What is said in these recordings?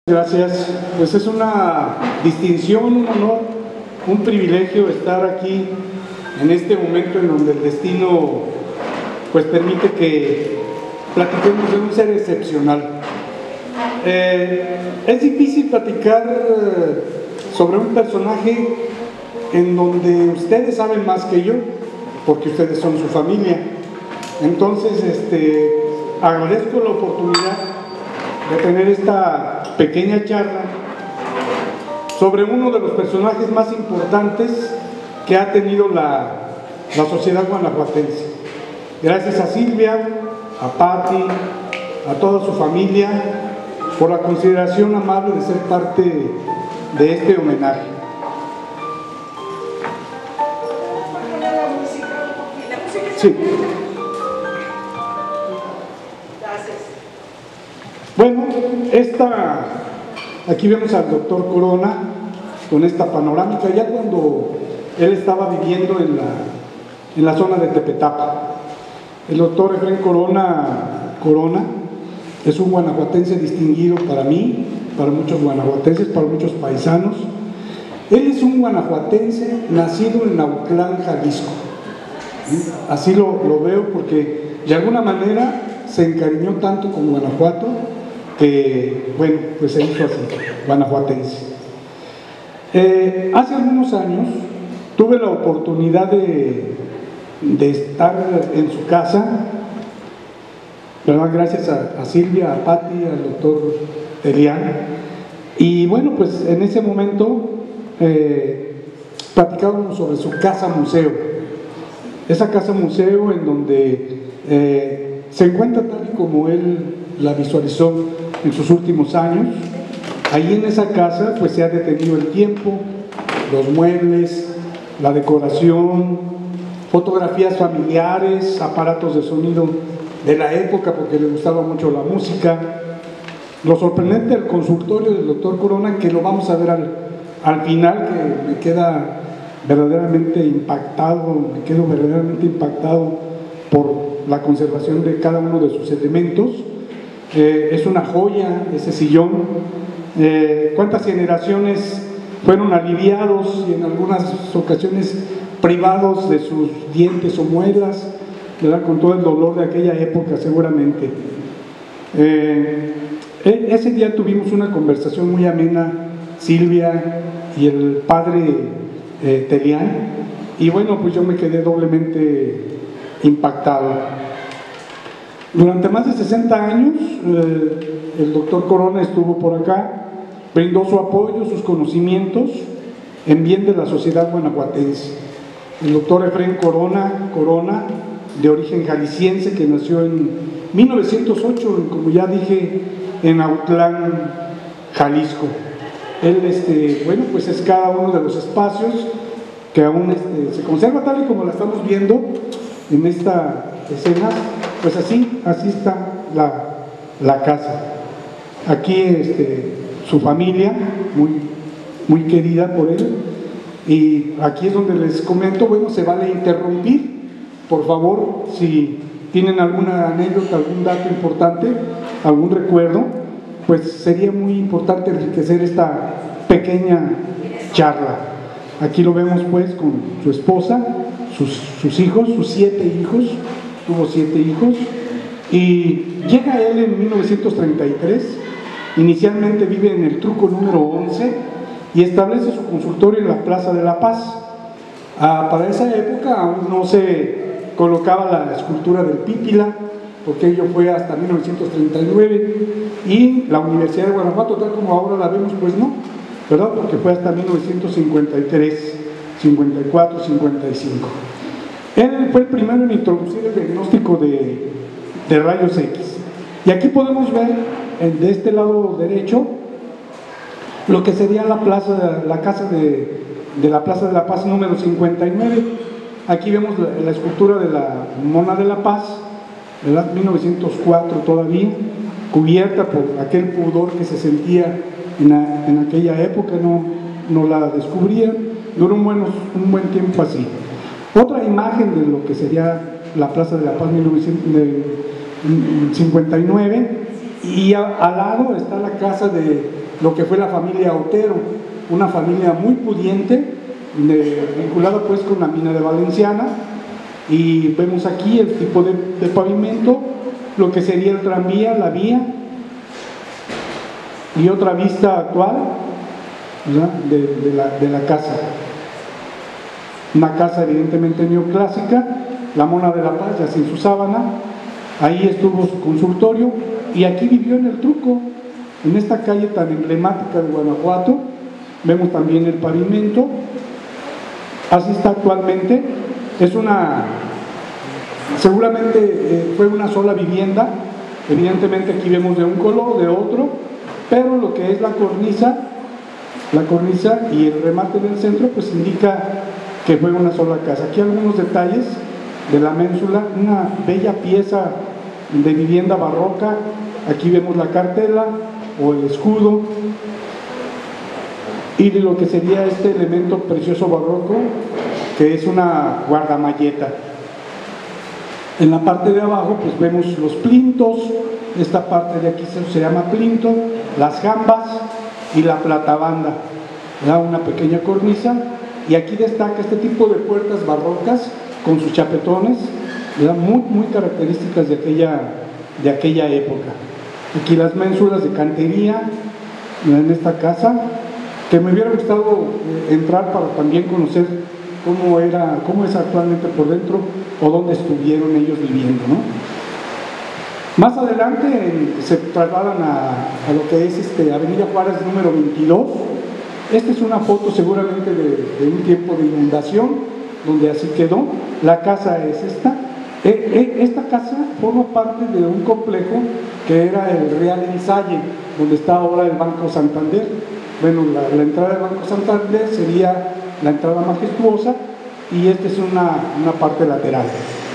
Gracias, pues es una distinción, un honor, un privilegio estar aquí en este momento en donde el destino pues permite que platiquemos de un ser excepcional. Es difícil platicar sobre un personaje en donde ustedes saben más que yo, porque ustedes son su familia. Entonces, agradezco la oportunidad de tener esta pequeña charla sobre uno de los personajes más importantes que ha tenido la sociedad guanajuatense. Gracias a Silvia, a Patti, a toda su familia por la consideración amable de ser parte de este homenaje. Sí. Bueno, aquí vemos al doctor Corona con esta panorámica, ya cuando él estaba viviendo en la zona de Tepetapa. El doctor Efraín Corona es un guanajuatense distinguido para mí, para muchos guanajuatenses, para muchos paisanos. Él es un guanajuatense nacido en Autlán, Jalisco. Así lo veo porque de alguna manera se encariñó tanto con Guanajuato que, bueno, pues se hizo así, guanajuatense. Hace algunos años tuve la oportunidad de estar en su casa, ¿verdad? Gracias a Silvia, a Patti, al doctor Elian, y bueno, pues en ese momento platicábamos sobre su casa museo, esa casa museo en donde se encuentra tal y como él la visualizó en sus últimos años. Ahí en esa casa pues se ha detenido el tiempo, los muebles, la decoración, fotografías familiares, aparatos de sonido de la época porque le gustaba mucho la música. Lo sorprendente del consultorio del doctor Corona, que lo vamos a ver al final, que me quedo verdaderamente impactado por la conservación de cada uno de sus elementos. Es una joya ese sillón. Cuántas generaciones fueron aliviados y en algunas ocasiones privados de sus dientes o muelas, ¿verdad? Con todo el dolor de aquella época seguramente. Ese día tuvimos una conversación muy amena, Silvia y el padre Telián, y bueno, pues yo me quedé doblemente impactado. Durante más de 60 años el doctor Corona estuvo por acá, brindó su apoyo, sus conocimientos en bien de la sociedad guanajuatense. El doctor Efraín Corona, de origen jalisciense, que nació en 1908, como ya dije, en Autlán, Jalisco. Él, bueno, pues es cada uno de los espacios que aún se conserva tal y como la estamos viendo en esta escena. Pues así está la casa. Aquí su familia, muy querida por él, y aquí es donde les comento, bueno, se vale interrumpir, por favor, si tienen alguna anécdota, algún dato importante, algún recuerdo, pues sería muy importante enriquecer esta pequeña charla. Aquí lo vemos pues con su esposa, sus hijos, sus 7 hijos. Tuvo 7 hijos y llega él en 1933, inicialmente vive en el Truco número 11 y establece su consultorio en la Plaza de la Paz. Para esa época aún no se colocaba la escultura del Pípila, porque ello fue hasta 1939, y la Universidad de Guanajuato, tal como ahora la vemos, pues no, ¿verdad? Porque fue hasta 1953, 54, 55. Él fue el primero en introducir el diagnóstico de rayos X. Y aquí podemos ver, de este lado derecho, lo que sería la casa de la Plaza de la Paz número 59. Aquí vemos la escultura de la Mona de la Paz, ¿verdad? 1904 todavía, cubierta por aquel pudor que se sentía en aquella época, no la descubrían. Duró un buen tiempo así. Otra imagen de lo que sería la Plaza de la Paz 1959, y al lado está la casa lo que fue la familia Otero, una familia muy pudiente, vinculada pues con la mina de Valenciana, y vemos aquí el tipo de pavimento, lo que sería el tranvía, la vía, y otra vista actual, ¿verdad?, de la casa. Una casa evidentemente neoclásica, la Mona de la Paz, ya sin su sábana, ahí estuvo su consultorio, y aquí vivió en el Truco, en esta calle tan emblemática de Guanajuato. Vemos también el pavimento, así está actualmente. Es seguramente fue una sola vivienda, evidentemente aquí vemos de un color, de otro, pero lo que es la cornisa y el remate del centro pues indica que fue una sola casa. Aquí algunos detalles de la ménsula, una bella pieza de vivienda barroca. Aquí vemos la cartela o el escudo, y de lo que sería este elemento precioso barroco, que es una guardamalleta. En la parte de abajo pues vemos los plintos, esta parte de aquí se llama plinto, las jambas y la platabanda, da una pequeña cornisa, y aquí destaca este tipo de puertas barrocas con sus chapetones, muy características de aquella época. Aquí las ménsulas de cantería en esta casa, que me hubiera gustado entrar para también conocer cómo es actualmente por dentro, o dónde estuvieron ellos viviendo, ¿no? Más adelante se trasladan a lo que es Avenida Juárez número 22. Esta es una foto seguramente de un tiempo de inundación, donde así quedó. La casa es esta. Esta casa forma parte de un complejo que era el Real Ensalle, donde está ahora el Banco Santander. Bueno, la entrada del Banco Santander sería la entrada majestuosa, y esta es una parte lateral.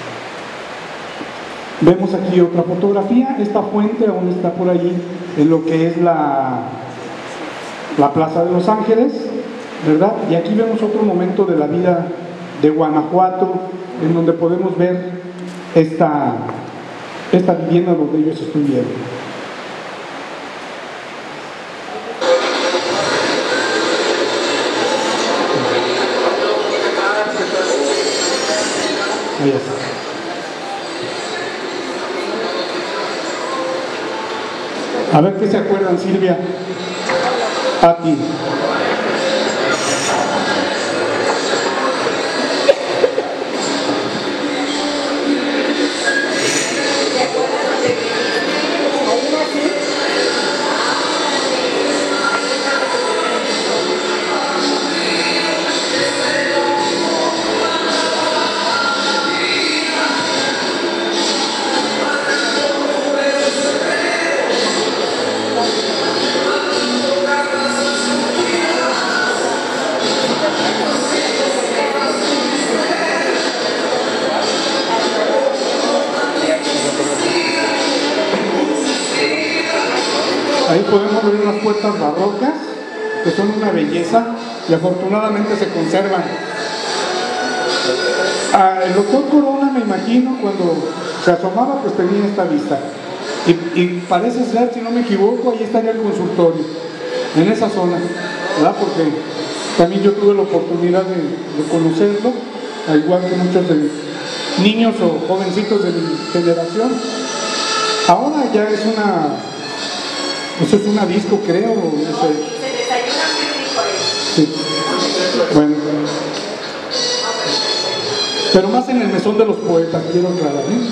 Vemos aquí otra fotografía. Esta fuente aún está por allí en lo que es la Plaza de los Ángeles, ¿verdad? Y aquí vemos otro momento de la vida de Guanajuato, en donde podemos ver esta vivienda donde ellos estuvieron. Ahí está. A ver qué se acuerdan, Silvia, Pati. Ahí podemos ver unas puertas barrocas que son una belleza y afortunadamente se conservan. El doctor Corona, me imagino, cuando se asomaba pues tenía esta vista, y parece ser, si no me equivoco, ahí estaría el consultorio, en esa zona, ¿verdad? Porque también yo tuve la oportunidad de conocerlo, al igual que muchos de niños o jovencitos de mi generación. Ahora ya es una disco, creo, no sé. Sí. Bueno, pero más en el mesón de los poetas, quiero aclarar, ¿eh?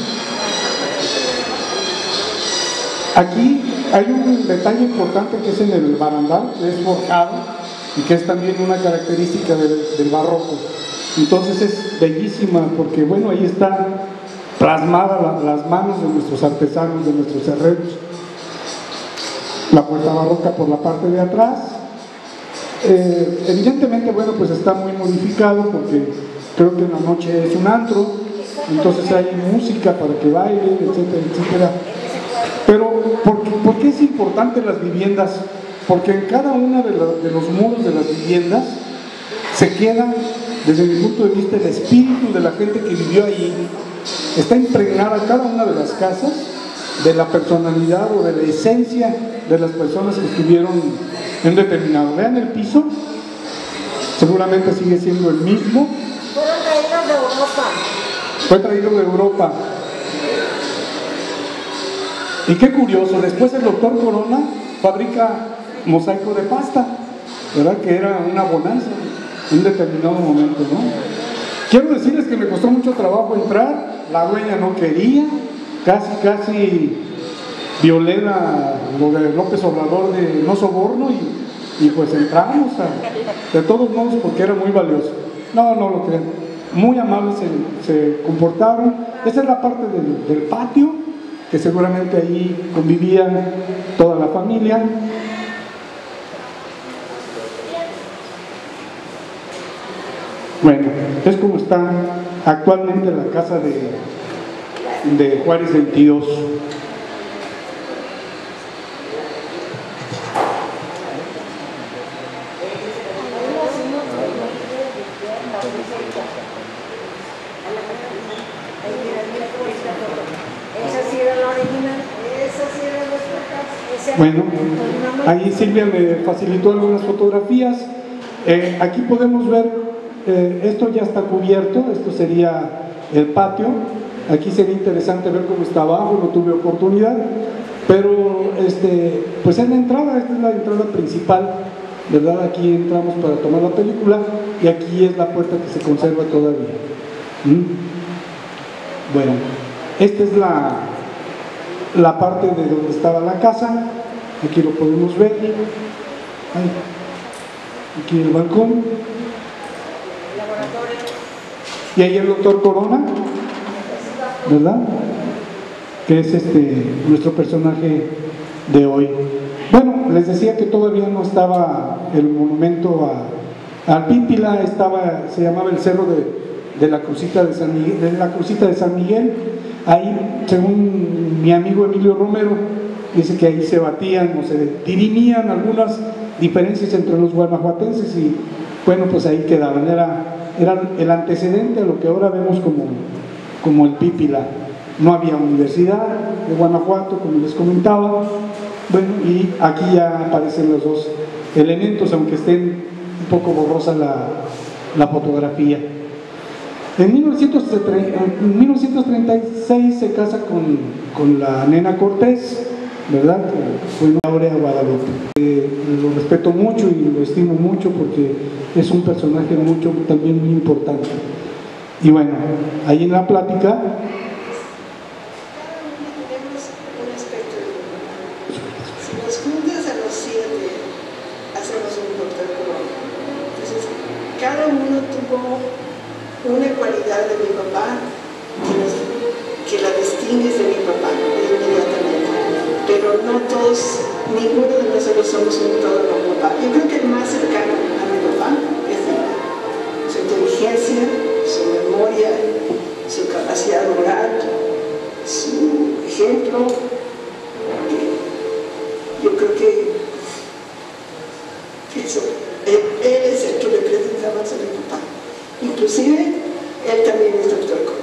Aquí hay un detalle importante que es en el barandal, que es forjado y que es también una característica del barroco. Entonces es bellísima porque, bueno, ahí están plasmadas las manos de nuestros artesanos, de nuestros herreros. La puerta barroca por la parte de atrás. Evidentemente, bueno, pues está muy modificado porque creo que en la noche es un antro, entonces hay música para que baile, etcétera, etcétera. Pero, ¿por qué es importante las viviendas? Porque en cada uno de los muros de las viviendas se queda, desde mi punto de vista, el espíritu de la gente que vivió ahí. Está impregnada cada una de las casas de la personalidad o de la esencia de las personas que estuvieron en determinado. Vean el piso, seguramente sigue siendo el mismo. Fueron traídos de Europa. Fue traído de Europa. Y qué curioso, después el doctor Corona fabrica mosaico de pasta, ¿verdad? Que era una bonanza en un determinado momento, ¿no? Quiero decirles que me costó mucho trabajo entrar, la dueña no quería, casi violé lo de López Obrador de no soborno y pues entramos de todos modos porque era muy valioso. No lo crean, muy amables se comportaron. Esa es la parte del patio, que seguramente ahí convivía toda la familia. Bueno, es como está actualmente la casa de Juárez 22. Bueno, ahí Silvia me facilitó algunas fotografías. Aquí podemos ver, esto ya está cubierto, esto sería el patio. Aquí sería interesante ver cómo está abajo, no tuve oportunidad, pero pues es la entrada, esta es la entrada principal, ¿verdad? Aquí entramos para tomar la película y aquí es la puerta que se conserva todavía. Bueno, esta es la parte de donde estaba la casa. Aquí lo podemos ver. Aquí el balcón. Y ahí el doctor Corona, ¿verdad? Que es nuestro personaje de hoy. Bueno, les decía que todavía no estaba el monumento al Pípila, se llamaba el Cerro de la Crucita de San Miguel. Ahí, según mi amigo Emilio Romero, dice que ahí se batían o se dirimían algunas diferencias entre los guanajuatenses y bueno, pues ahí quedaban, eran el antecedente a lo que ahora vemos como el Pípila. No había universidad de Guanajuato, como les comentaba. Bueno, y aquí ya aparecen los dos elementos, aunque estén un poco borrosa la fotografía. En 1936 se casa con la nena Cortés, ¿verdad? Fue Aurea Guadalupe. Lo respeto mucho y lo estimo mucho porque es un personaje también muy importante. Y bueno, ahí en la plática. Si nos juntas a los 7, hacemos un doctor Corona. Entonces, cada uno tuvo una cualidad de mi papá que la distingue de mi papá inmediatamente, pero no todos, ninguno de nosotros somos un todo con papá. Yo creo que el más cercano a mi papá es su inteligencia, su memoria, su capacidad moral, su ejemplo. Yo creo que eso, él es el que representaba a mi papá. Inclusive, él también es doctor Corona.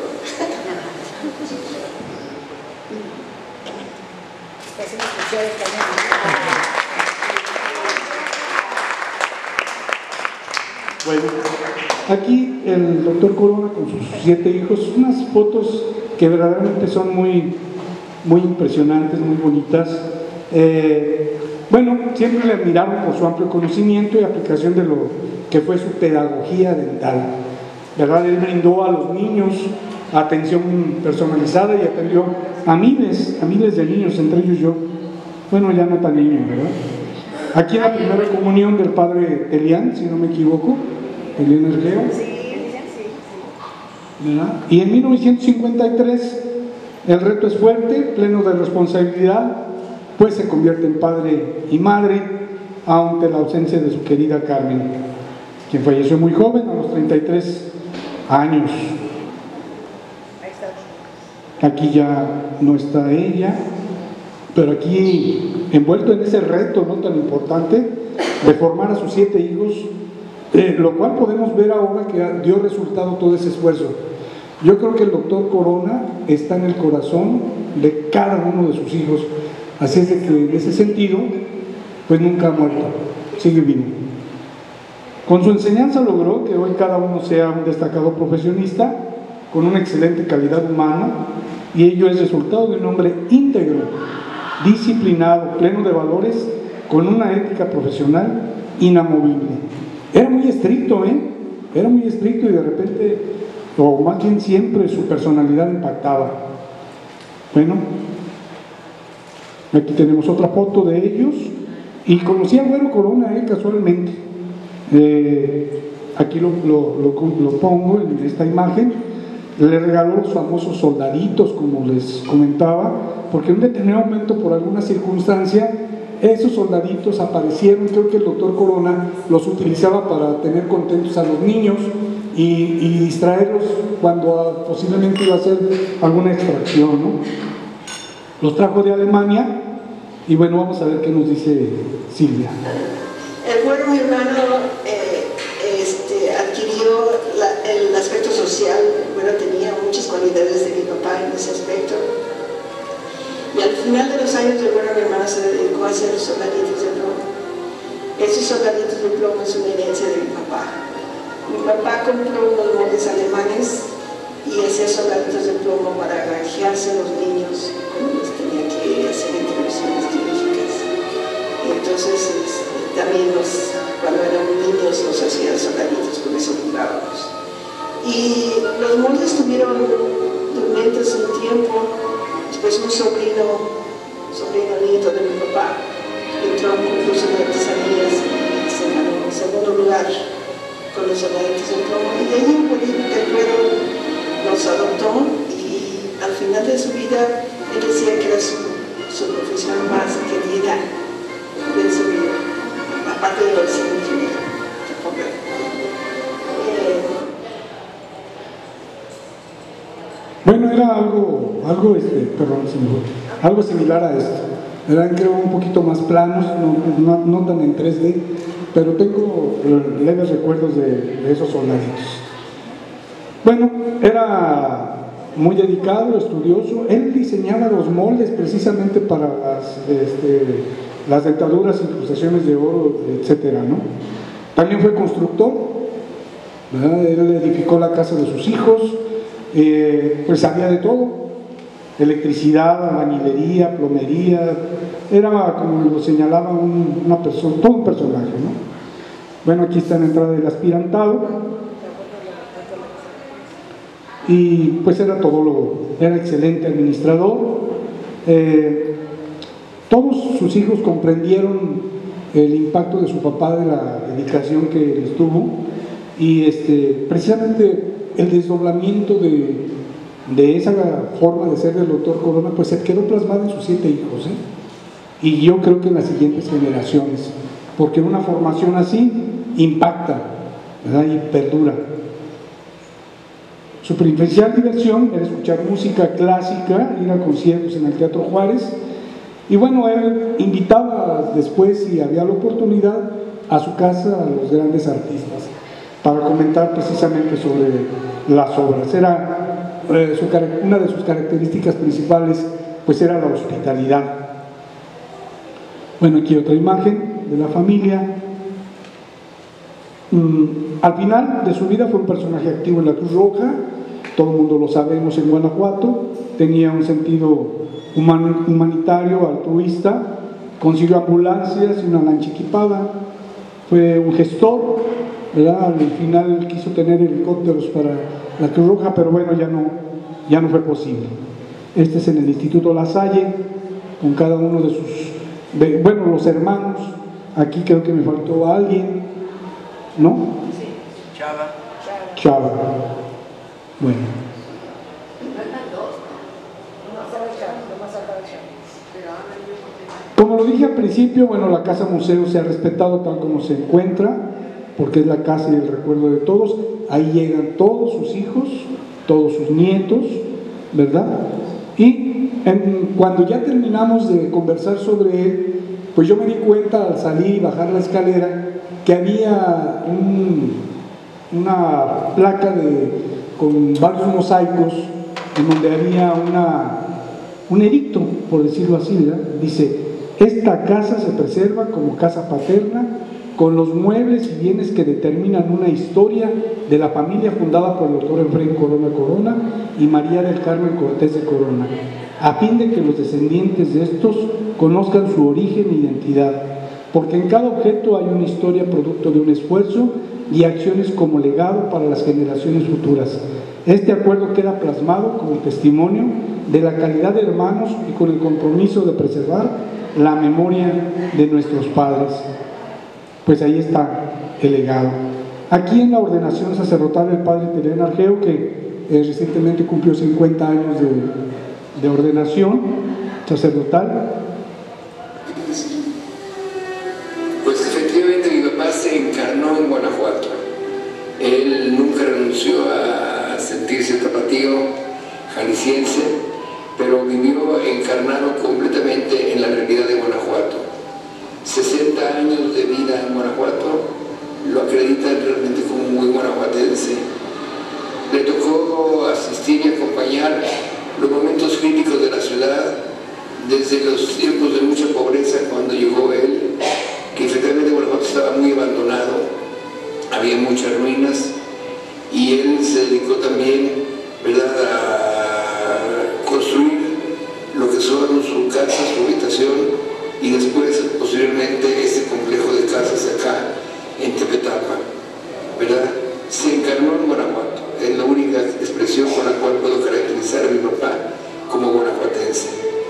Bueno, aquí el doctor Corona con sus 7 hijos, unas fotos que verdaderamente son muy impresionantes, muy bonitas. Bueno, siempre le admiraron por su amplio conocimiento y aplicación de lo que fue su pedagogía dental, ¿verdad? Él brindó a los niños atención personalizada y atendió a miles de niños, entre ellos yo. Bueno, ya no tan niño, ¿verdad? Aquí en la primera comunión del padre Telián, si no me equivoco, Telián Ergeo, ¿verdad? Y en 1953 el reto es fuerte, pleno de responsabilidad, pues se convierte en padre y madre ante la ausencia de su querida Carmen, quien falleció muy joven, a los 33 años. Aquí ya no está ella, pero aquí envuelto en ese reto no tan importante de formar a sus 7 hijos, lo cual podemos ver ahora que dio resultado todo ese esfuerzo. Yo creo que el doctor Corona está en el corazón de cada uno de sus hijos. Así es de que en ese sentido, pues nunca ha muerto, sigue vivo. Con su enseñanza logró que hoy cada uno sea un destacado profesionista, con una excelente calidad humana, y ello es resultado de un hombre íntegro, disciplinado, pleno de valores, con una ética profesional inamovible. Era muy estricto, era muy estricto, y de repente, o más bien siempre, su personalidad impactaba. Bueno, aquí tenemos otra foto de ellos, y conocí a Güero Corona, casualmente. Aquí lo pongo en esta imagen. Le regaló los famosos soldaditos, como les comentaba, porque en un determinado momento, por alguna circunstancia, esos soldaditos aparecieron. Creo que el doctor Corona los utilizaba para tener contentos a los niños y distraerlos cuando posiblemente iba a hacer alguna extracción, ¿no? Los trajo de Alemania, y bueno, vamos a ver qué nos dice Silvia. El Güero, mi hermano, adquirió el aspecto social. El Güero tenía muchas cualidades de mi papá en ese aspecto. Y al final de los años del Güero, mi hermano se dedicó a hacer soldaditos de plomo. Esos soldaditos de plomo es una herencia de mi papá. Mi papá compró unos moldes alemanes y hacía soldaditos de plomo para granjearse a los niños cuando les tenía que hacer intervenciones quirúrgicas. Y entonces también cuando eran niños los hacían soldaditos, con eso jugábamos. Y los moldes tuvieron dormientes un tiempo. Después un sobrino nieto de mi papá entró a un concurso de artesanías y se ganó en segundo lugar con los soldaditos de plomo. Y de ahí el Güero los adoptó, y al final de su vida él decía que era su profesión más querida de su vida, aparte de los ingenieros. Bueno, era algo similar a esto. Eran, creo, un poquito más planos, no tan en 3D, pero tengo leves recuerdos de esos soldaditos. Bueno, era muy dedicado, estudioso. Él diseñaba los moldes precisamente para las dentaduras, incrustaciones de oro, etcétera, ¿no? También fue constructor, ¿verdad? Él edificó la casa de sus hijos. Pues sabía de todo: electricidad, albañilería, plomería. Era, como lo señalaba, una persona, todo un personaje, ¿no? Bueno, aquí está la entrada del aspirantado, y pues era todólogo, era excelente administrador. Todos sus hijos comprendieron el impacto de su papá, de la dedicación que les tuvo, y precisamente el desdoblamiento de esa forma de ser del doctor Corona, pues se quedó plasmado en sus 7 hijos, y yo creo que en las siguientes generaciones, porque una formación así impacta, ¿verdad? Y perdura. Su principal diversión era escuchar música clásica, ir a conciertos en el Teatro Juárez, y bueno, él invitaba después, si había la oportunidad, a su casa a los grandes artistas para comentar precisamente sobre las obras. Era una de sus características principales, pues era la hospitalidad. Bueno, aquí otra imagen de la familia. Al final de su vida fue un personaje activo en la Cruz Roja, todo el mundo lo sabemos, en Guanajuato. Tenía un sentido humanitario, altruista, consiguió ambulancias y una lancha equipada, fue un gestor, ¿verdad? Al final quiso tener helicópteros para la Cruz Roja, pero bueno, ya no fue posible. Este es en el Instituto La Salle, con cada uno de sus, bueno, los hermanos. Aquí creo que me faltó alguien, ¿no? Sí. Chava. Bueno. Como lo dije al principio, bueno, la casa museo se ha respetado tal como se encuentra, porque es la casa y el recuerdo de todos. Ahí llegan todos sus hijos, todos sus nietos, ¿verdad? Y cuando ya terminamos de conversar sobre él, pues yo me di cuenta al salir y bajar la escalera que había una placa con varios mosaicos, en donde había un edicto, por decirlo así, ¿verdad? Dice: esta casa se preserva como casa paterna, con los muebles y bienes que determinan una historia de la familia fundada por el doctor Efraín Corona Corona y María del Carmen Cortés de Corona, a fin de que los descendientes de estos conozcan su origen e identidad, porque en cada objeto hay una historia producto de un esfuerzo y acciones como legado para las generaciones futuras. Este acuerdo queda plasmado como testimonio de la calidad de hermanos y con el compromiso de preservar la memoria de nuestros padres. Pues ahí está el legado. Aquí en la ordenación sacerdotal del padre Telián Argeo, que recientemente cumplió 50 años de ordenación sacerdotal. Pues efectivamente mi papá se encarnó en Guanajuato. Él nunca renunció a sentirse tapatío, jalisciense, pero vivió encarnado completamente en la realidad de Guanajuato. 60 años de vida en Guanajuato lo acreditan realmente como muy guanajuatense. Le tocó asistir y acompañar los momentos críticos de la ciudad, desde los tiempos de mucha pobreza cuando llegó él, que efectivamente Guanajuato estaba muy abandonado, había muchas ruinas, y él se dedicó también, ¿verdad?, a construir lo que son sus casas, su habitación, y después, posteriormente, este complejo de casas acá en Tepetapa, ¿verdad? Se encarnó en Guanajuato. Es la única expresión con la cual puedo caracterizar a mi papá como guanajuatense.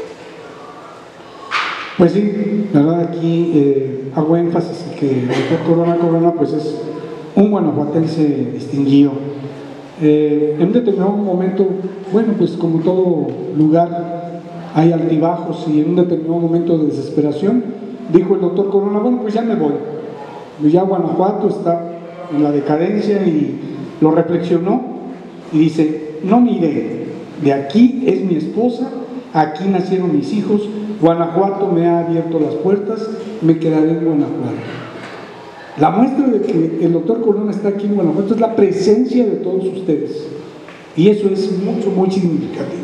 Pues sí, la verdad aquí hago énfasis en que el doctor Corona pues es un guanajuatense distinguido. En un determinado momento, bueno, pues como todo lugar hay altibajos, y en un determinado momento de desesperación dijo el doctor Corona: bueno, pues ya me voy, ya Guanajuato está en la decadencia, y lo reflexionó y dice: no me iré, de aquí es mi esposa, aquí nacieron mis hijos, Guanajuato me ha abierto las puertas, me quedaré en Guanajuato. La muestra de que el doctor Corona está aquí en Guanajuato es la presencia de todos ustedes, y eso es mucho, muy significativo.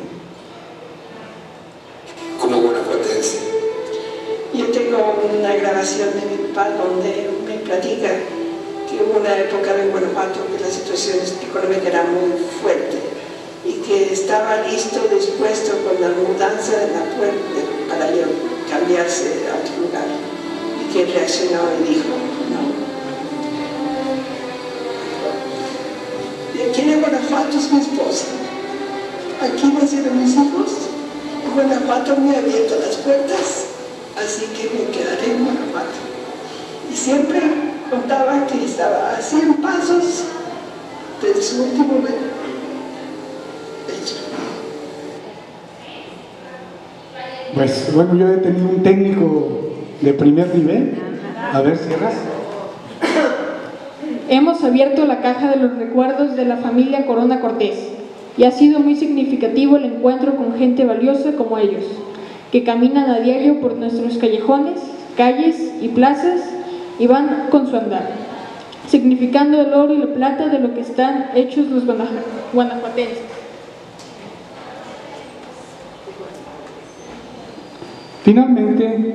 Yo tengo una grabación de mi papá donde me platica que hubo una época en Guanajuato que la situación económica era muy fuerte y que estaba listo, dispuesto con la mudanza de la puerta para cambiarse a otro lugar, y que reaccionó y dijo: no. Y aquí en Guanajuato es mi esposa, aquí nacieron mis hijos, Guanajuato me ha abierto las puertas, así que me quedaré en Guanajuato. Y siempre contaba que estaba a 100 pasos de su último hecho. Pues bueno, yo he tenido un técnico de primer nivel. A ver, cierras. Hemos abierto la caja de los recuerdos de la familia Corona Cortés, y ha sido muy significativo el encuentro con gente valiosa como ellos, que caminan a diario por nuestros callejones, calles y plazas, y van con su andar, significando el oro y la plata de lo que están hechos los guanajuatenses. Finalmente,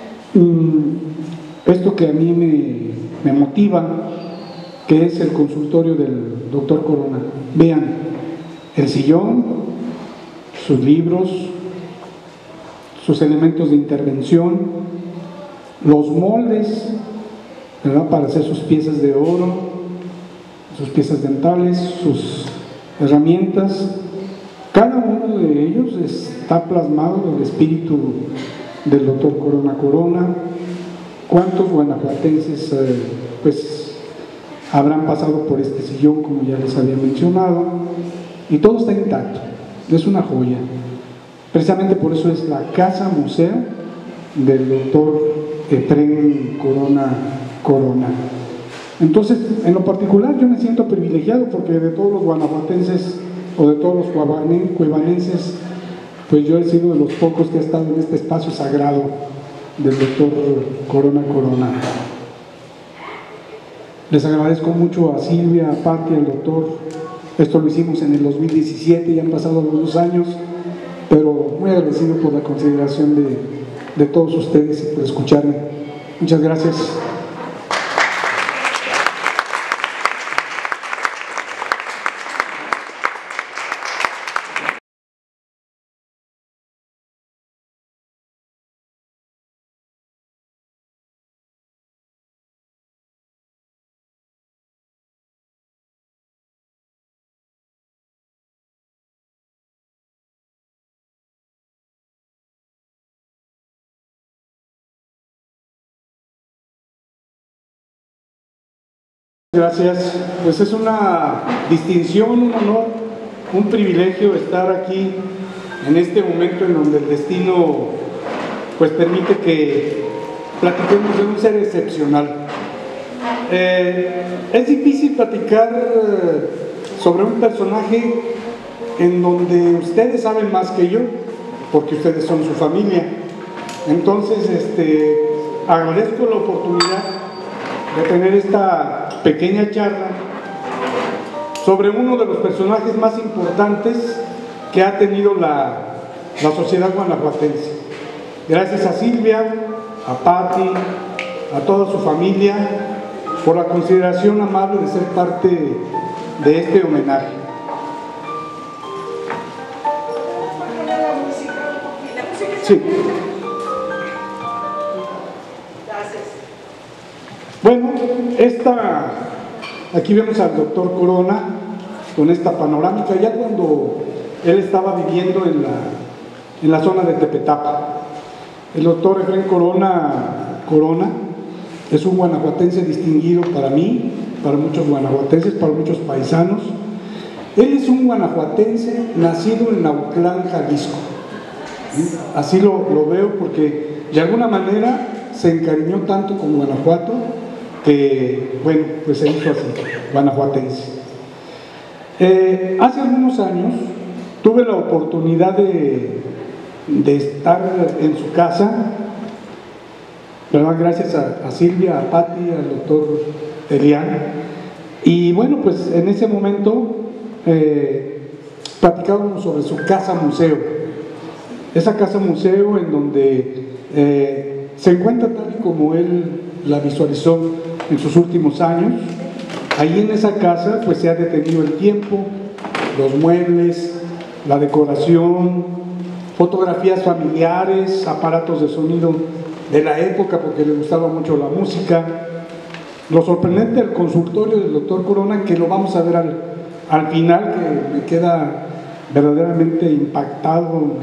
esto que a mí me motiva, que es el consultorio del doctor Corona. Vean, el sillón, sus libros, sus elementos de intervención, los moldes, ¿verdad?, para hacer sus piezas de oro, sus piezas dentales, sus herramientas. Cada uno de ellos está plasmado en el espíritu del doctor Corona Corona. ¿Cuántos guanajuatenses pues habrán pasado por este sillón, como ya les había mencionado? Y todo está intacto, es una joya. Precisamente por eso es la casa museo del doctor Efraín Corona Corona. Entonces, en lo particular, yo me siento privilegiado, porque de todos los guanajuatenses o de todos los cuevanenses, pues yo he sido de los pocos que ha estado en este espacio sagrado del doctor Corona Corona. Les agradezco mucho a Silvia, a Pati, al doctor. Esto lo hicimos en el 2017, ya han pasado algunos años, pero muy agradecido por la consideración de todos ustedes y por escucharme. Muchas gracias. Gracias, pues es una distinción, un honor, un privilegio estar aquí en este momento en donde el destino pues permite que platiquemos de un ser excepcional. Es difícil platicar sobre un personaje en donde ustedes saben más que yo, porque ustedes son su familia. Entonces, agradezco la oportunidad de tener esta pequeña charla sobre uno de los personajes más importantes que ha tenido la sociedad guanajuatense. Gracias a Silvia, a Patti, a toda su familia por la consideración amable de ser parte de este homenaje. Sí. Bueno, aquí vemos al doctor Corona con esta panorámica, ya cuando él estaba viviendo en la zona de Tepetapa. El doctor Efraín Corona es un guanajuatense distinguido para mí, para muchos guanajuatenses, para muchos paisanos. Él es un guanajuatense nacido en Autlán, Jalisco. Así lo veo porque de alguna manera se encariñó tanto con Guanajuato que, bueno, pues se hizo así, guanajuatense. Hace algunos años tuve la oportunidad de estar en su casa, ¿verdad? Gracias a Silvia, a Patti, al doctor Telián, y bueno, pues en ese momento platicábamos sobre su casa museo, esa casa museo en donde se encuentra tal y como él la visualizó en sus últimos años. Ahí en esa casa pues se ha detenido el tiempo, los muebles, la decoración, fotografías familiares, aparatos de sonido de la época porque le gustaba mucho la música. Lo sorprendente del consultorio del doctor Corona, que lo vamos a ver al final, que me queda verdaderamente impactado,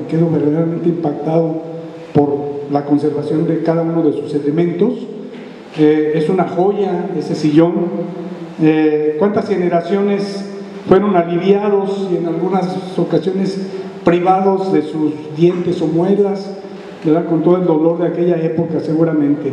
por la conservación de cada uno de sus elementos. Es una joya ese sillón. ¿Cuántas generaciones fueron aliviados y en algunas ocasiones privados de sus dientes o muelas, ¿verdad? Con todo el dolor de aquella época seguramente.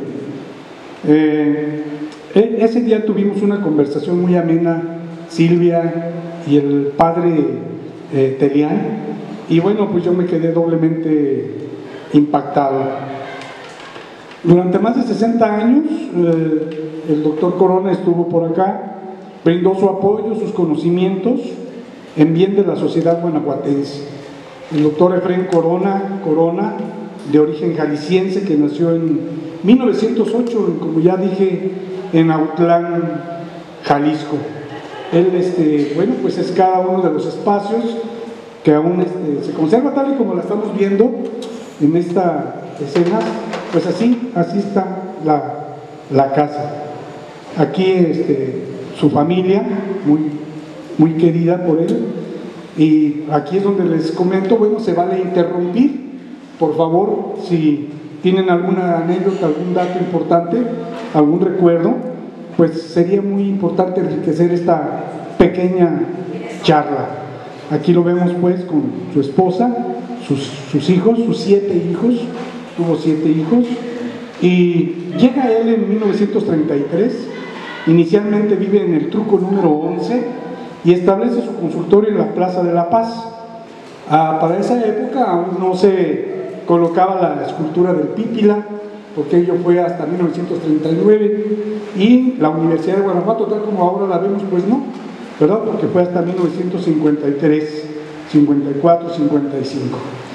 Ese día tuvimos una conversación muy amena, Silvia y el padre Telián, y bueno, pues yo me quedé doblemente impactado. Durante más de 60 años el doctor Corona estuvo por acá, brindó su apoyo, sus conocimientos en bien de la sociedad guanajuatense. El doctor Efraín Corona, de origen jalisciense, que nació en 1908, como ya dije, en Autlán, Jalisco. Él, bueno, pues es cada uno de los espacios que aún se conserva tal y como la estamos viendo en esta escena. Pues así está la casa. Aquí su familia, muy querida por él, y aquí es donde les comento, bueno, se vale interrumpir, por favor, si tienen alguna anécdota, algún dato importante, algún recuerdo, pues sería muy importante enriquecer esta pequeña charla. Aquí lo vemos pues con su esposa, sus hijos, sus 7 hijos, tuvo 7 hijos, y llega él en 1933, inicialmente vive en el Truco número 11 y establece su consultorio en la Plaza de la Paz. Para esa época aún no se colocaba la escultura del Pípila, porque ello fue hasta 1939, y la Universidad de Guanajuato, tal como ahora la vemos, pues no, ¿verdad? Porque fue hasta 1953, 54, 55.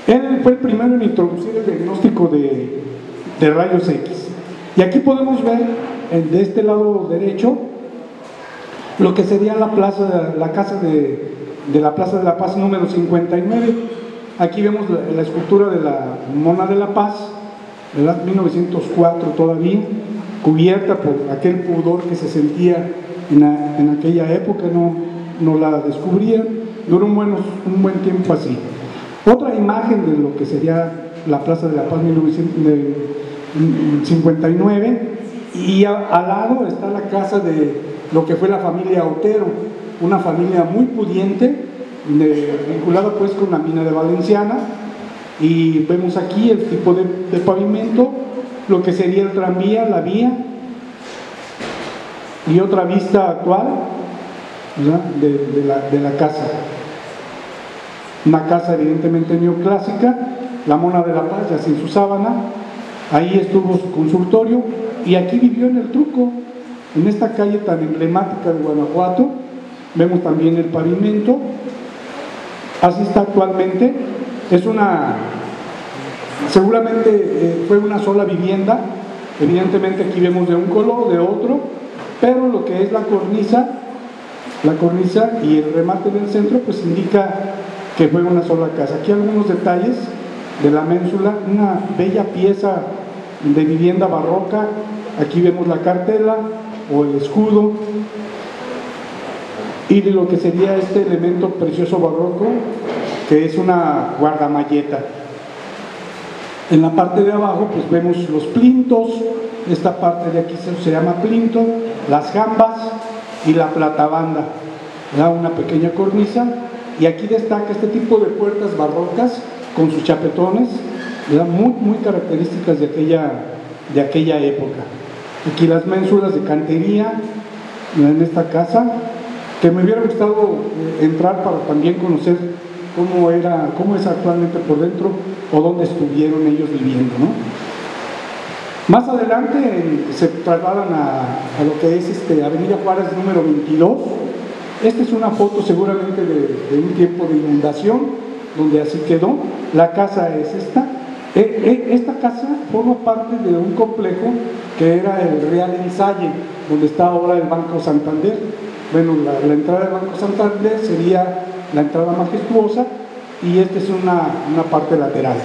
Él fue el primero en introducir el diagnóstico de rayos X. Y aquí podemos ver, de este lado derecho, lo que sería la casa de la Plaza de la Paz número 59. Aquí vemos la escultura de la Mona de la Paz, ¿verdad? 1904 todavía, cubierta por aquel pudor que se sentía en aquella época, no la descubrían, duró un buen tiempo así. Otra imagen de lo que sería la Plaza de la Paz 1959, y al lado está la casa de lo que fue la familia Otero, una familia muy pudiente, vinculada pues con la mina de Valenciana, y vemos aquí el tipo de pavimento, lo que sería el tranvía, la vía, y otra vista actual, ¿verdad?, de la casa. Una casa evidentemente neoclásica, la Mona de la Paz, ya sin su sábana, ahí estuvo su consultorio, y aquí vivió en el Truco, en esta calle tan emblemática de Guanajuato. Vemos también el pavimento, así está actualmente. Seguramente fue una sola vivienda, evidentemente aquí vemos de un color, de otro, pero lo que es la cornisa y el remate del centro pues indica que fue una sola casa. Aquí algunos detalles de la ménsula, una bella pieza de vivienda barroca. Aquí vemos la cartela o el escudo, y de lo que sería este elemento precioso barroco, que es una guardamalleta. En la parte de abajo pues vemos los plintos, esta parte de aquí se llama plinto, las jambas y la platabanda, da una pequeña cornisa, y aquí destaca este tipo de puertas barrocas con sus chapetones, muy características de aquella época. Aquí las ménsulas de cantería en esta casa, que me hubiera gustado entrar para también conocer cómo es actualmente por dentro, o dónde estuvieron ellos viviendo, ¿no? Más adelante se trasladan a lo que es Avenida Juárez número 22. Esta es una foto seguramente de un tiempo de inundación, donde así quedó. La casa es esta. Esta casa forma parte de un complejo que era el Real Ensalle, donde está ahora el Banco Santander. Bueno, la entrada del Banco Santander sería la entrada majestuosa, y esta es una parte lateral.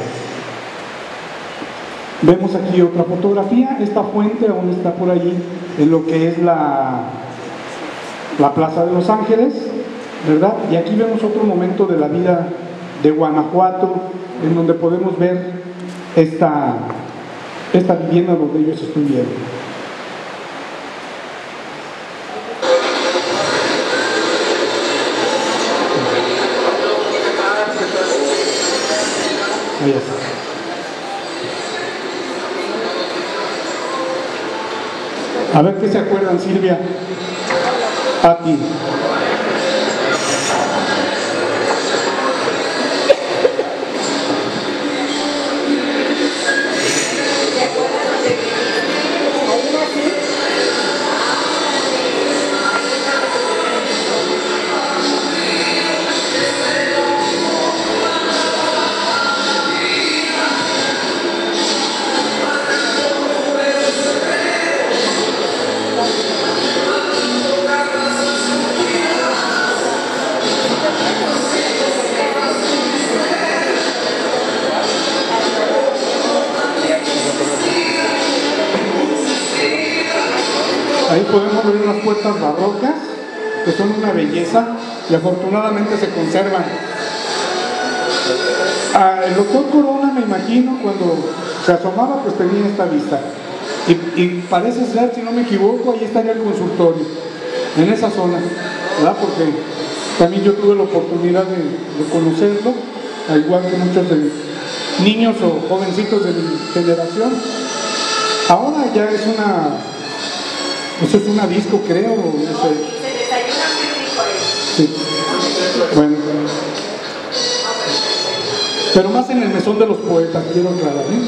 Vemos aquí otra fotografía. Esta fuente aún está por allí en lo que es la Plaza de los Ángeles, ¿verdad? Y aquí vemos otro momento de la vida de Guanajuato, en donde podemos ver esta vivienda donde ellos estuvieron. Ahí está. A ver qué se acuerdan, Silvia. A ti. Ahí podemos ver unas puertas barrocas que son una belleza y afortunadamente se conservan. El doctor Corona, me imagino, cuando se asomaba pues tenía esta vista, y parece ser, si no me equivoco, ahí estaría el consultorio, en esa zona, ¿verdad? Porque también yo tuve la oportunidad de conocerlo, al igual que muchos de niños o jovencitos de mi generación. Ahora ya es una disco, creo, no sé. Se desayuna muy rico ahí. Sí. Bueno. Pero más en el mesón de los poetas, quiero aclarar, ¿eh?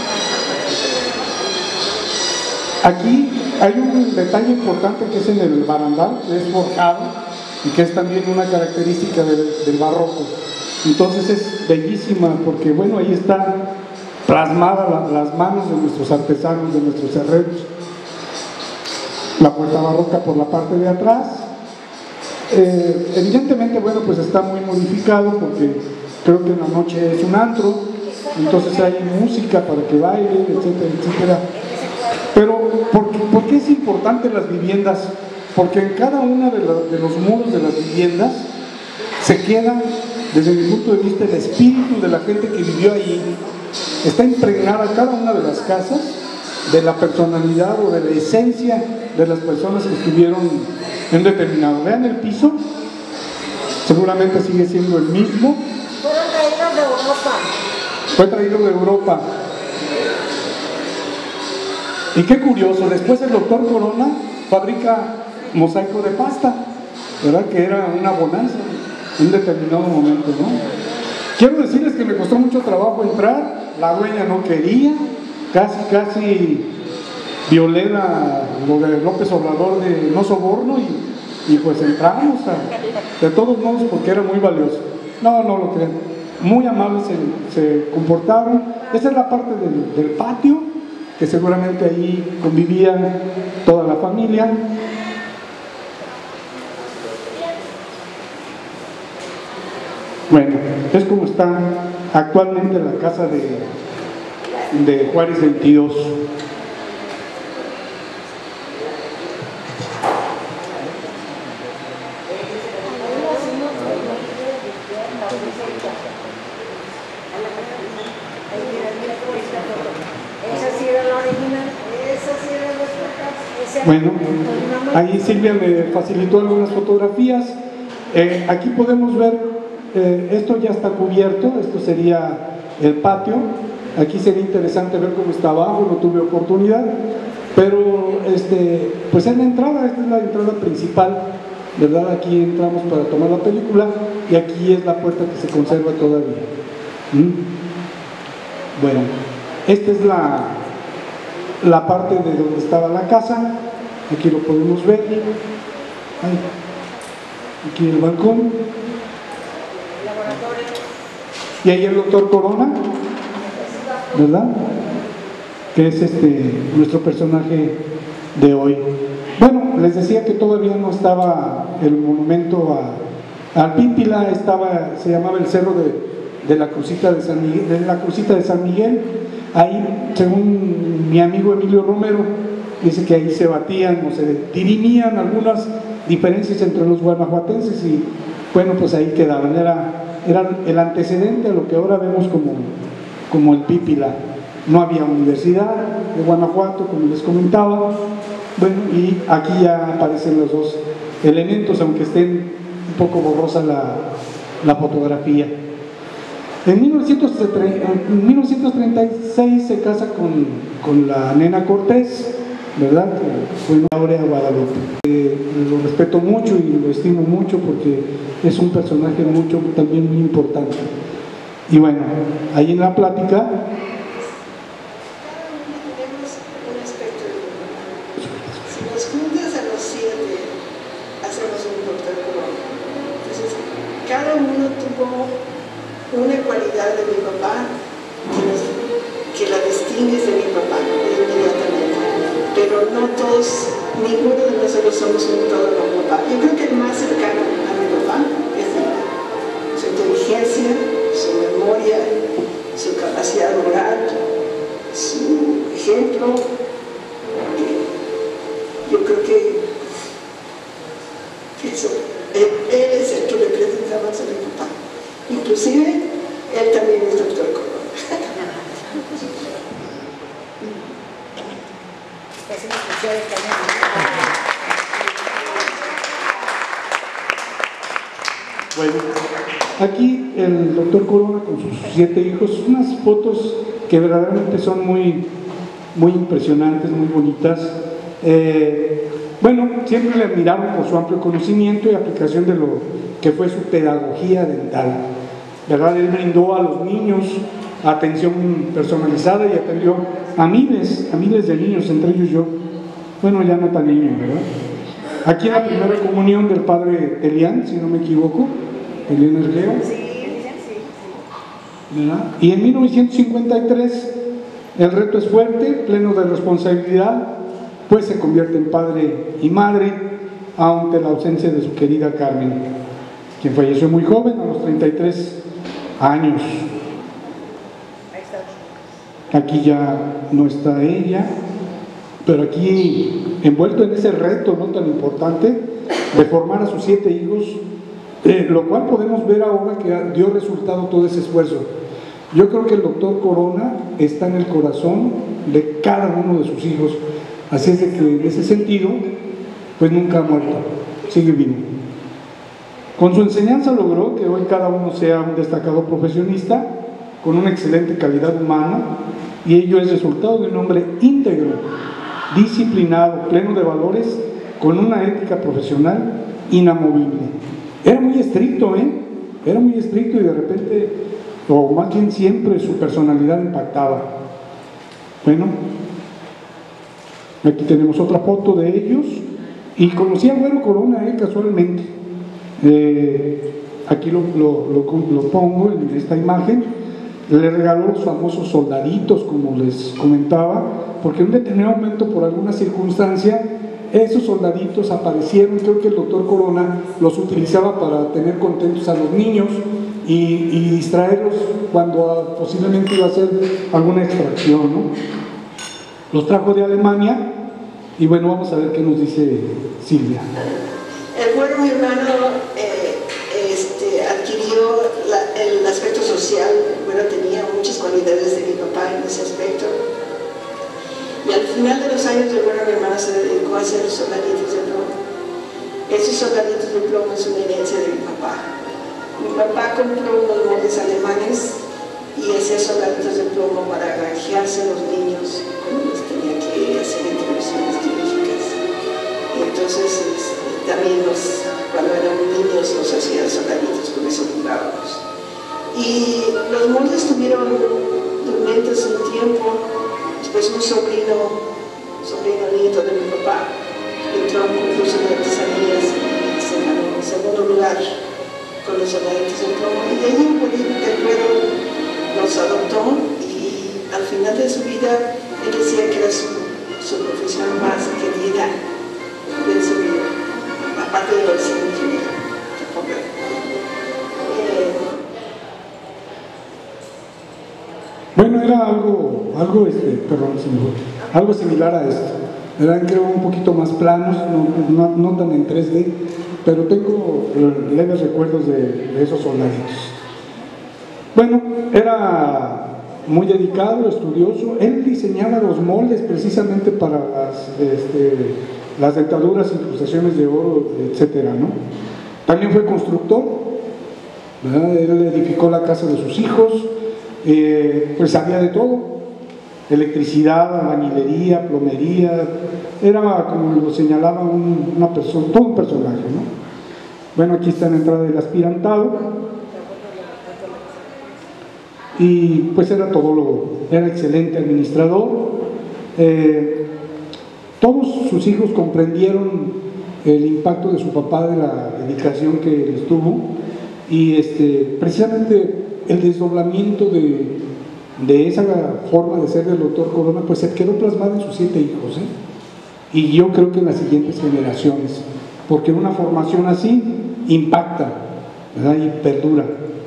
Aquí hay un detalle importante que es en el barandal, que es forjado y que es también una característica del barroco, Entonces es bellísima porque, bueno, ahí están plasmadas las manos de nuestros artesanos, de nuestros herreros. La puerta barroca por la parte de atrás. Evidentemente, bueno, pues está muy modificado porque creo que en la noche es un antro, entonces hay música para que bailen, etcétera, etcétera. Pero, ¿por qué es importante las viviendas? Porque en cada uno de los muros de las viviendas se queda, desde mi punto de vista, el espíritu de la gente que vivió ahí. Está impregnada cada una de las casas de la personalidad o de la esencia de las personas que estuvieron en determinado. Vean el piso, seguramente sigue siendo el mismo. Fueron traídos de Europa. Fue traído de Europa. Y qué curioso, después el doctor Corona fabrica mosaico de pasta, ¿verdad? Que era una bonanza en un determinado momento, ¿no? Quiero decirles que me costó mucho trabajo entrar, la dueña no quería, casi violé lo de López Obrador de no soborno y pues entramos de todos modos porque era muy valioso. No lo crean, muy amables se comportaron. Esa es la parte del patio, que seguramente ahí convivía toda la familia. Bueno, es como está actualmente la casa de Juárez 22. Esa sí era la original. Esa sí era nuestra casa. Bueno, ahí Silvia me facilitó algunas fotografías. Aquí podemos ver, esto ya está cubierto, esto sería el patio. Aquí sería interesante ver cómo está abajo, no tuve oportunidad, pero pues es la entrada, esta es la entrada principal, ¿verdad? Aquí entramos para tomar la película y aquí es la puerta que se conserva todavía. Bueno, esta es la parte de donde estaba la casa, aquí lo podemos ver. Aquí el balcón. Y ahí el doctor Corona, ¿verdad? Que es nuestro personaje de hoy. Bueno, les decía que todavía no estaba el monumento al Pípila, se llamaba el Cerro de la Crucita de San Miguel. Ahí, según mi amigo Emilio Romero, dice que ahí se batían o se dirimían algunas diferencias entre los guanajuatenses y bueno, pues ahí quedaban, era el antecedente a lo que ahora vemos como el Pípila. No había universidad de Guanajuato, como les comentaba. Bueno, y aquí ya aparecen los dos elementos, aunque estén un poco borrosa la fotografía. En 1936 se casa con la nena Cortés, ¿verdad? Fue Aurea Guadalupe. Lo respeto mucho y lo estimo mucho porque es un personaje también muy importante. Y bueno, ahí en la plática cada uno tuvo una cualidad de mi papá que la distingue de mi papá inmediatamente, pero no todos, ninguno de nosotros somos un todo con papá. Yo creo que el más cercano a mi papá es su inteligencia, su memoria, su capacidad moral, su ejemplo. Yo creo que eso, él es el que representaba a mi papá. Inclusive, él también es doctor Corona. Bueno, aquí el doctor Corona con sus 7 hijos, unas fotos que verdaderamente son muy impresionantes, muy bonitas. Bueno, siempre le admiraron por su amplio conocimiento y aplicación de lo que fue su pedagogía dental, ¿verdad? Él brindó a los niños atención personalizada y atendió a miles de niños, entre ellos yo. Bueno, ya no tan niño, ¿verdad? Aquí en la primera comunión del padre Telián, si no me equivoco, Telián Ergeo. ¿verdad? Y en 1953 el reto es fuerte, pleno de responsabilidad, pues se convierte en padre y madre ante la ausencia de su querida Carmen, quien falleció muy joven, a los 33 años. Aquí ya no está ella, pero aquí envuelto en ese reto no tan importante de formar a sus 7 hijos, lo cual podemos ver ahora que dio resultado todo ese esfuerzo. Yo creo que el doctor Corona está en el corazón de cada uno de sus hijos, así es de que en ese sentido pues nunca ha muerto, sigue vivo. Con su enseñanza logró que hoy cada uno sea un destacado profesionista con una excelente calidad humana, y ello es resultado de un hombre íntegro, disciplinado, pleno de valores, con una ética profesional inamovible. Era muy estricto, era muy estricto, y de repente, o más bien siempre, su personalidad impactaba. Bueno, aquí tenemos otra foto de ellos, y conocí a Güero Corona casualmente. Aquí lo pongo en esta imagen. Le regaló los famosos soldaditos, como les comentaba, porque en un determinado momento, por alguna circunstancia, esos soldaditos aparecieron. Creo que el doctor Corona los utilizaba para tener contentos a los niños y distraerlos cuando posiblemente iba a hacer alguna extracción, ¿no? Los trajo de Alemania, y bueno, vamos a ver qué nos dice Silvia. El Güero, mi hermano, adquirió el aspecto social. El Güero tenía muchas cualidades de mi papá en ese aspecto, y al final de los años del Güero, mi hermano se dedicó a hacer soldaditos de plomo. Esos soldaditos de plomo es una herencia de mi papá. Mi papá compró unos moldes alemanes y hacía soldaditos de plomo para granjearse a los niños cuando les tenía que hacer intervenciones quirúrgicas. Y entonces también cuando eran niños los hacía soldaditos, con eso jugábamos. Y los moldes tuvieron dormientes un tiempo. Después un sobrino nieto de mi papá entró a un concurso de artesanías y se ganó en segundo lugar con los soldaditos de plomo, y de ahí el Güero los adoptó, y al final de su vida él decía que era su profesión más querida de su vida, aparte de los ingenieros. Bueno, era algo similar a esto. Eran, creo, un poquito más planos, no tan en 3D, pero tengo leves recuerdos de esos soldaditos. Bueno, era muy dedicado, estudioso. Él diseñaba los moldes precisamente para las dentaduras, incrustaciones de oro, etcétera, ¿no? También fue constructor, ¿verdad? Él edificó la casa de sus hijos. Pues sabía de todo: electricidad, albañilería, plomería. Era, como lo señalaba, una persona, todo un personaje, ¿no? Bueno, aquí está la entrada del aspirantado, y pues era todólogo, era excelente administrador. Todos sus hijos comprendieron el impacto de su papá, de la dedicación que les tuvo, y precisamente el desdoblamiento de esa forma de ser del doctor Corona pues se quedó plasmado en sus 7 hijos, y yo creo que en las siguientes generaciones, porque una formación así impacta, ¿verdad? Y perdura.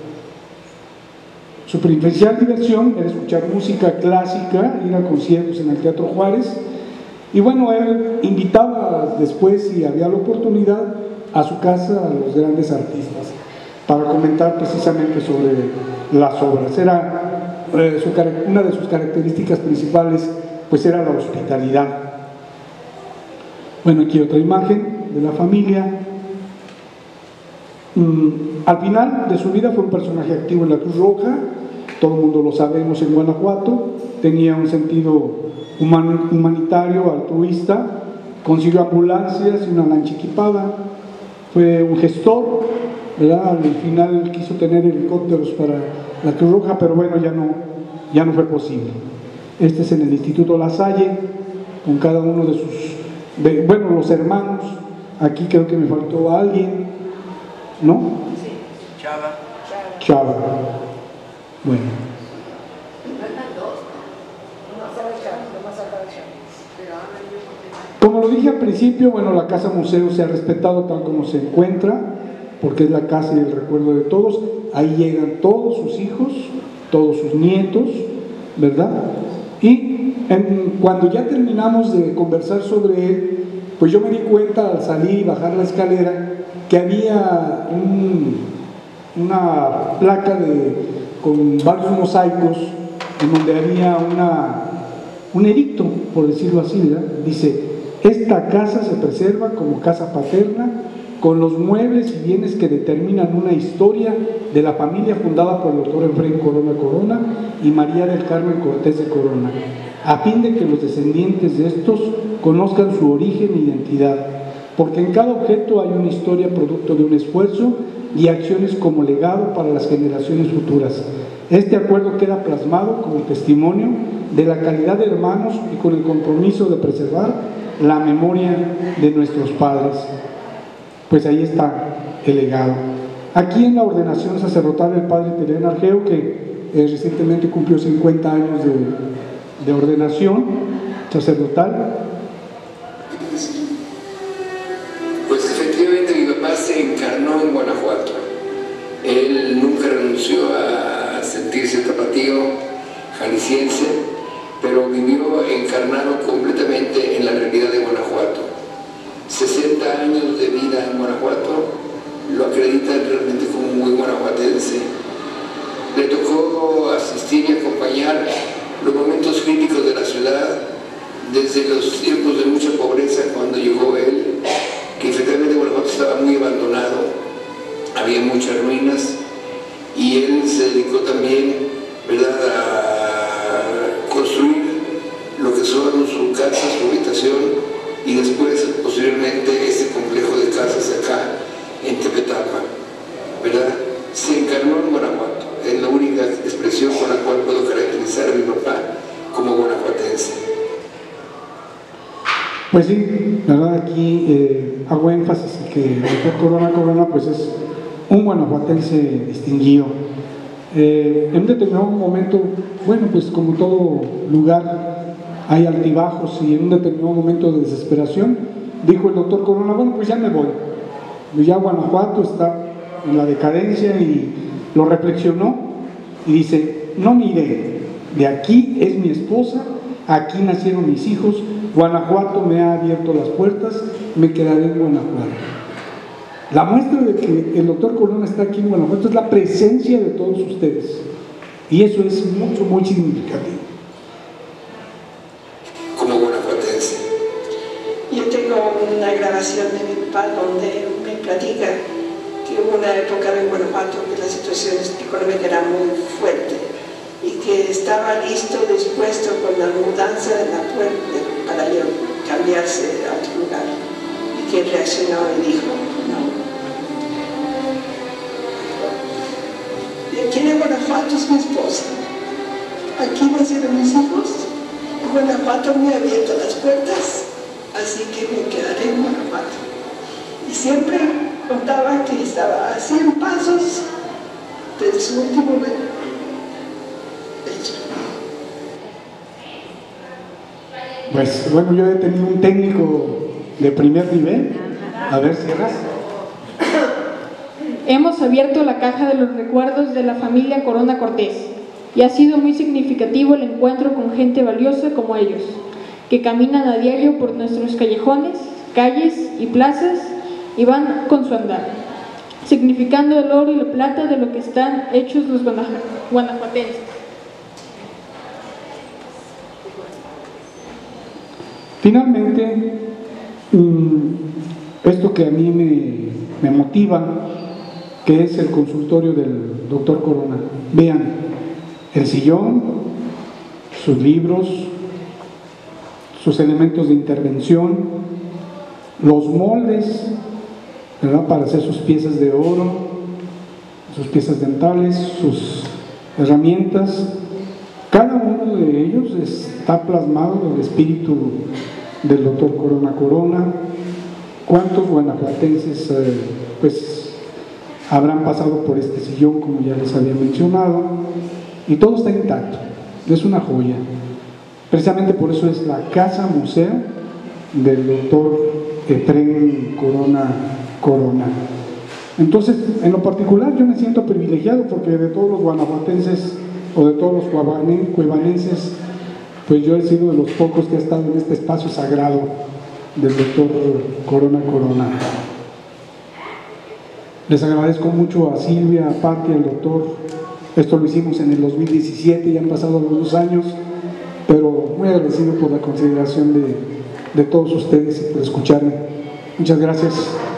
Su principal diversión era escuchar música clásica, ir a conciertos en el Teatro Juárez, y bueno, él invitaba después, si había la oportunidad, a su casa a los grandes artistas para comentar precisamente sobre las obras. Era una de sus características principales, pues era la hospitalidad. Bueno, aquí otra imagen de la familia. Al final de su vida fue un personaje activo en la Cruz Roja, todo el mundo lo sabemos, en Guanajuato. Tenía un sentido humanitario, altruista, consiguió ambulancias y una lancha equipada, fue un gestor, ¿verdad? Al final quiso tener helicópteros para la Cruz Roja, pero bueno, ya no fue posible. Este es en el Instituto La Salle, con cada uno de sus, bueno, los hermanos. Aquí creo que me faltó alguien, ¿no? Chava. Chava. Bueno. Como lo dije al principio, bueno, la casa museo se ha respetado tal como se encuentra, porque es la casa y el recuerdo de todos. Ahí llegan todos sus hijos, todos sus nietos, ¿verdad? Y cuando ya terminamos de conversar sobre él, pues yo me di cuenta al salir y bajar la escalera que había una placa con varios mosaicos en donde había un edicto, por decirlo así, ¿verdad? Dice: esta casa se preserva como casa paterna, con los muebles y bienes que determinan una historia de la familia fundada por el doctor Efraín Corona Corona y María del Carmen Cortés de Corona, a fin de que los descendientes de estos conozcan su origen e identidad, porque en cada objeto hay una historia producto de un esfuerzo y acciones como legado para las generaciones futuras. Este acuerdo queda plasmado como testimonio de la calidad de hermanos y con el compromiso de preservar la memoria de nuestros padres. Pues ahí está el legado. Aquí en la ordenación sacerdotal del padre Telián Argeo, que recientemente cumplió 50 años de ordenación sacerdotal. Pues efectivamente mi papá se encarnó en Guanajuato. Él nunca renunció a sentirse tapatío, jalisciense, pero vivió encarnado completamente en la realidad de Guanajuato. 60 años de vida en Guanajuato lo acreditan realmente como muy guanajuatense. Le tocó asistir y acompañar los momentos críticos de la ciudad, desde los tiempos de mucha pobreza cuando llegó él, que efectivamente Guanajuato estaba muy abandonado, había muchas ruinas, y él se dedicó también, ¿verdad?, a construir lo que son sus casas, su habitación, y después, posteriormente, este complejo de casas acá en Tepetapa, ¿verdad? Se encarnó en Guanajuato. Es la única expresión con la cual puedo caracterizar a mi papá como guanajuatense. Pues sí, la verdad aquí hago énfasis en que el doctor Corona pues es un guanajuatense distinguido. En un determinado momento, bueno, pues como todo lugar hay altibajos, y en un determinado momento de desesperación dijo el doctor Corona: bueno, pues ya me voy, ya Guanajuato está en la decadencia, y lo reflexionó y dice: no me iré, de aquí es mi esposa, aquí nacieron mis hijos, Guanajuato me ha abierto las puertas, me quedaré en Guanajuato. La muestra de que el doctor Corona está aquí en Guanajuato es la presencia de todos ustedes, y eso es mucho, muy significativo. Yo tengo una grabación de mi papá donde me platica que hubo una época en Guanajuato que la situación económica era muy fuerte y que estaba listo, dispuesto con la mudanza de la puerta para cambiarse a otro lugar, y que reaccionó y dijo: no. Y aquí en Guanajuato es mi esposa, aquí nacieron mis hijos, Guanajuato me ha abierto las puertas, así que me quedaré en Guanajuato. Y siempre contaba que estaba a 100 pasos de su último hecho. Pues bueno, yo he tenido un técnico de primer nivel. A ver, cierras. Hemos abierto la caja de los recuerdos de la familia Corona Cortés, y ha sido muy significativo el encuentro con gente valiosa como ellos, que caminan a diario por nuestros callejones, calles y plazas, y van con su andar, significando el oro y la plata de lo que están hechos los guanajuatenses. Finalmente, esto que a mí me motiva, que es el consultorio del doctor Corona. Vean, el sillón, sus libros, sus elementos de intervención, los moldes, ¿verdad?, para hacer sus piezas de oro, sus piezas dentales, sus herramientas. Cada uno de ellos está plasmado en el espíritu del doctor Corona Corona. ¿Cuántos guanajuatenses pues habrán pasado por este sillón, como ya les había mencionado? y todo está intacto, es una joya. Precisamente por eso es la casa museo del doctor Efrén Corona. Entonces, en lo particular yo me siento privilegiado porque de todos los guanajuatenses o de todos los cuevanenses, pues yo he sido de los pocos que ha estado en este espacio sagrado del doctor Corona. Les agradezco mucho a Silvia, a Pati, al doctor. Esto lo hicimos en el 2017, ya han pasado algunos años, pero muy agradecido por la consideración de todos ustedes y por escucharme. Muchas gracias.